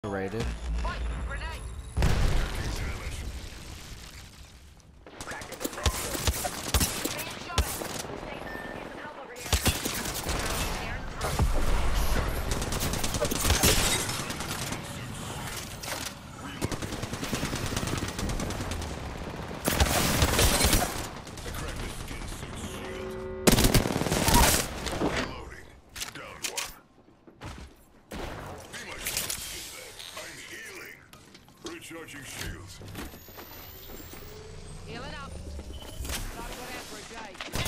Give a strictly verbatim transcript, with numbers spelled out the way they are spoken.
Rated. Recharging shields. Healing up. Gotta go out for a day.